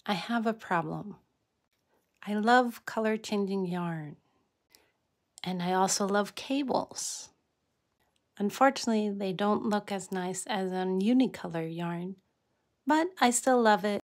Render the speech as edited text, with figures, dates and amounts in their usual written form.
I have a problem. I love color changing yarn, and I also love cables. Unfortunately, they don't look as nice as a unicolor yarn, but I still love it.